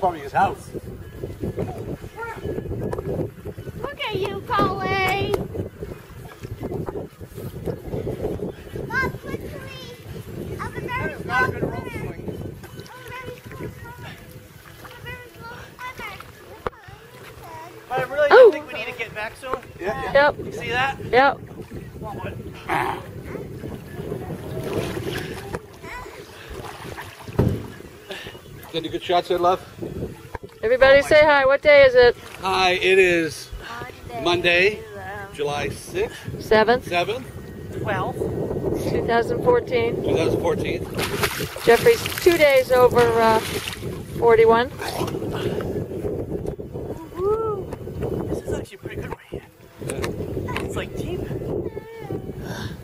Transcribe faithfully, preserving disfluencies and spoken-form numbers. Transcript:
probably his house. Look at you, Coley. Mom, quickly. I'm a very slow Not a good rope swimmer. swing. I'm a very slow swimmer. I'm a very slow swimmer. I really Oh. think we need to get back soon. Yeah, yeah. Yep. You see that? Yep. Getting good shots there, love? Everybody say hi. What day is it? Hi, it is Monday. Monday, July sixth, seventh, seventh, twelfth. twenty fourteen. twenty fourteen. Jeffrey's two days over uh, forty-one. Woo. This is actually pretty good right here. It's like deep.